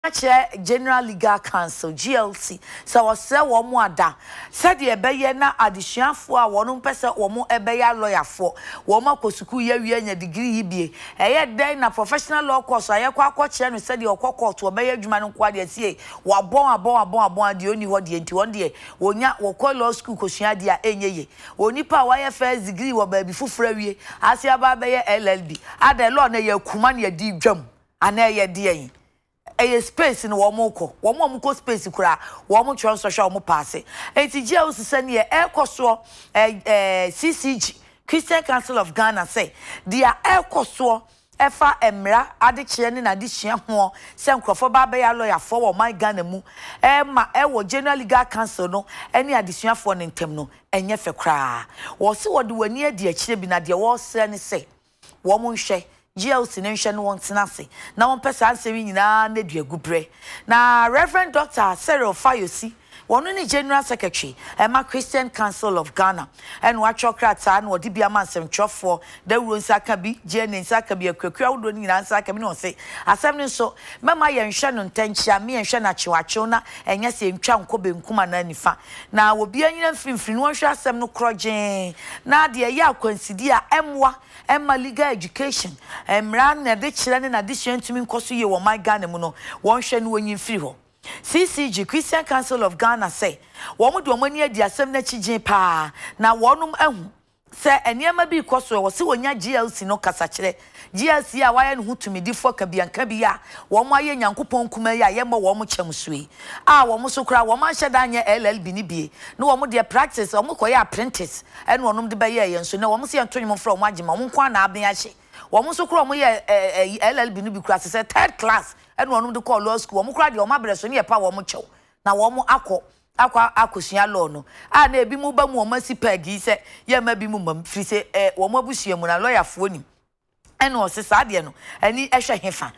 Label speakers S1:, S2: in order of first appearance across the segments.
S1: General Legal Council GLC so was say wo mo ada said ye beye na adesuafo a wono pese wo mo ebeya lawyer for wo ma kosuku ye wie nya degree yibie eye den na professional law course aye kwa akwache no said ye okokot wo beya adwuma no kwa de sie wo abon de oni ho de enti won de wonya wo call law school kosua de a enyeye onipa wa ye first degree wo ba bi fufura wie asia ba beye LLB ada law na ye kuma na ye di dwam ana ye de yin a space in Womoko, Womoko space kura, Womo transfer mo pass. Eti GLC send ye air costo CCG, Christian Council of Ghana say, dia air costo Efa Emra, Adichien in addition, Sam Crawford Babaya lawyer for my Ghana mu, Emma Ewo General Legal Council no, any addition for an temno, and yefe cra. Was what do we near the Chibina, the war say, Woman she. GLC nation wants nasi. Now one person answering na ne dua gubre. Na Reverend Dr. Cyril Fayosi, one only General Secretary, Emma Christian Council of Ghana, and watch your cratan or DBA some chop for the rules Sakabi, Jen and Sakabi, a crowd running answer. I can say, as I'm so, Mamma and Shannon Tencha, me and Shana Chiwachona, and yes, in Cham Kobe Kumananifa. Now will be any film, one shall some no crojin. Now, dear ya consider Emma legal education, ran a ditch in addition to me, cause you or my Ghana muno, one shen when you free ho. CCG, Christian Council of Ghana say, one would do money at the assembly pa. Now one say, and near my be cause was so when ya GLC no casachere. GLC a wire who to me differ Kabi and Kabia, one way and Yankupon Kumaya, Yama Womo Chamusui. Ah, Womoso cry, Woman Shadanya LLB, no one would their practice or Mokoya apprentice, and one of the Bayer, and so no one see Antonio from Wajima, Munkwana Abniashi. Womoso cry, LLB class is a third class, and one of the call law school, Mukra, your mother, so near power mucho. Now, Womo Aqua Akusia Lono. Ah, ne be muba mercy peggy, said, Ye may be mum, free say, Womobusia, when a lawyer for him. And was a sadiano, and he esha hefa.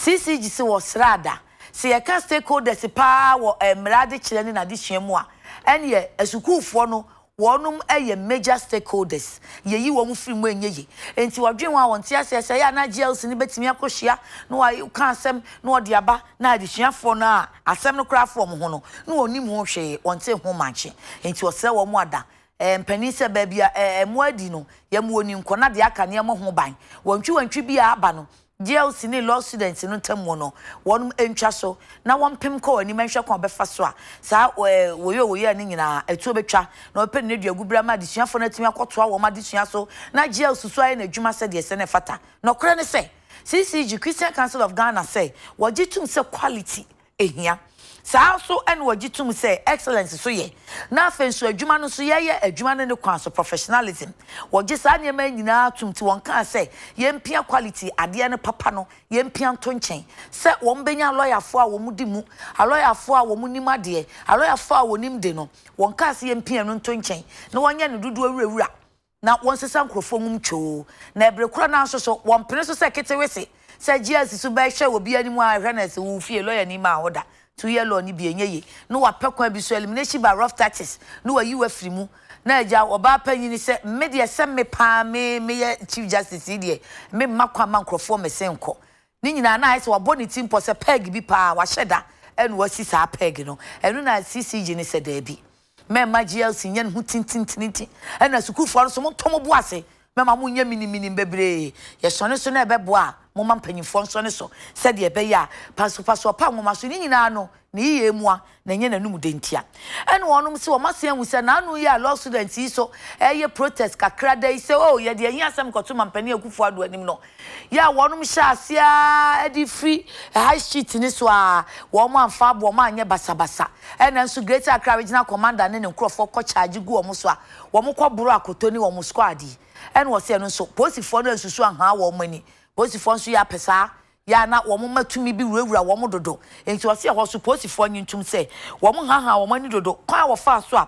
S1: CCG was rada. See, I can't stay called the power or a mradi children in addition moi. And ye, as you cool for no, one a major stakeholders. Ye won't film when ye. And to a dream one, yes, I am not jealous in the Betimiacosia. No, I can't sem, no diaba, na addition for now. A semnocraft from Hono, no ni more shade, one say home manche. And to a cell mother. Penisa baby mwedino ya muoni nkona de aka ne mo ho ban wantwi bia aba no GLC ne law students no tamo no wonum entwa so na wompem ko ani menhwe ko befa so a sa woyo ani nyina etuo betwa na open ne dua gubra ma desuafo na timi akoto a wo ma desua so na GLC so aye na adwuma se de se ne fata no kore ne se CCG Christian Council of Ghana say wogitum se quality ehia sa so and wogitum say excellence so ye na afen so adwuma no so ye adwuma no ne kwan so professionalism wogi sa nyema nyina tumti won kan say ye mpia quality ade ne papa no ye mpia nto nchen se won benya lawyer fo a wo mudi mu a lawyer fo a wo munim ade a lawyer fo a wonim de no won kan say ye mpia no nto nchen na wonye ne dudu awurawura na won sesa nkrofo mum cho na ebrekura na so won pene so se ketewese se GLC so ba hwe obi animu a hwe na se wo fie lawyer ni ma hoda 2 year law ni bi enyeye no wa pekwan bi so elimination by rough taxes no wa you afiri mu na eja oba panyin se me de se me pa me chief justice de me makwa mankrofo me senko ni nyina na ise wa boni timpo se peg bi pa wa hyeda en wa si sa peg no enu na CCG ni se da bi me ma GLC nya hu tintintinti en na sukufo no so mo tomo bo ase me ma mo nya mini bebre ye so ne so na ebebo a mo ma mpanyimfo nso ne so se de ebe ya paso pa mo ma so ni nyina no na iye mua na nye na num dentia en wonum se wo masen wu se na anu ya law students yi so eye protest kakra dai se oh ye de yin asem koto mampani akufo ado anim no ya wonum sha asia edi free high street ni so a wo mo amfa bo mo anye basabasa en nso greater Accra regional commander ne nkrofo ko charge gu wo mo so a wo mo ko buru akoto ni wo mo squad yi en wo se no so posifo no asusu aha wo mani posifo nso ya pesa ya na wo mo matumi bi wurawura wo mo dodo enti wo se ho suppose for nyintum se wo mo haha wo mani dodo kwa wo fa so a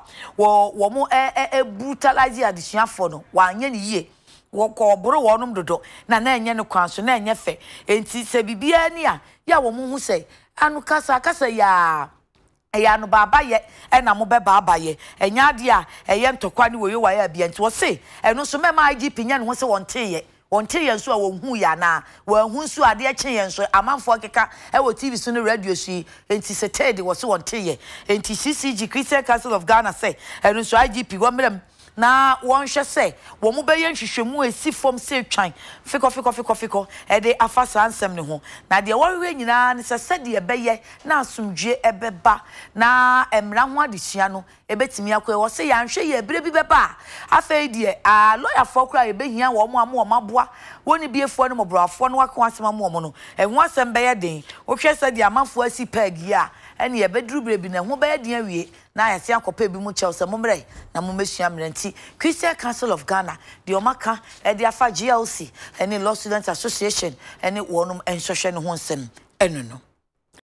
S1: wo mo brutalize adisuafo no wa anya ni yie wo ko boro wo nom dodo na enye ne kwan so na enye fe enti se bibia ni a ya wo mo hu se anu kasa ya no baba ye na mo be baba ye enya de a eye ntokwa ni wo yo wa ya bia enti wo se eno so mema IGP nya ne ho se won te ye wonte yen so a wonhu ya na wonhu so ade a kye yen so amanfo keka e wo TV so no radio so enti setede wo so wonte ye enti CCG Christian Council of Ghana say enu so IGP wo mrem na won hwe se wo mo beye nhwehwemu esi fom se twan fiko e de afasa ansem ne ho na de worwe nyina ne se de beye na asomdwe ebeba na emra ho adesua no ebetimi akwa wo se ya nhwe ye bere bi beba afei de a lawyer for kra ebehia wo mo amaboa woni biefo no mobrafo no waka asema mo no ehun asem beye den wo hwe se de amanfo asi pagi a ene ye beduru bere bi na ho beye den awie na yase akopa bi mu chelse momre na momesua mranti Christian Council of Ghana the omaka e de afa GLC ene Law Students Association ene wonum enhwehwe ne ho nsem enu no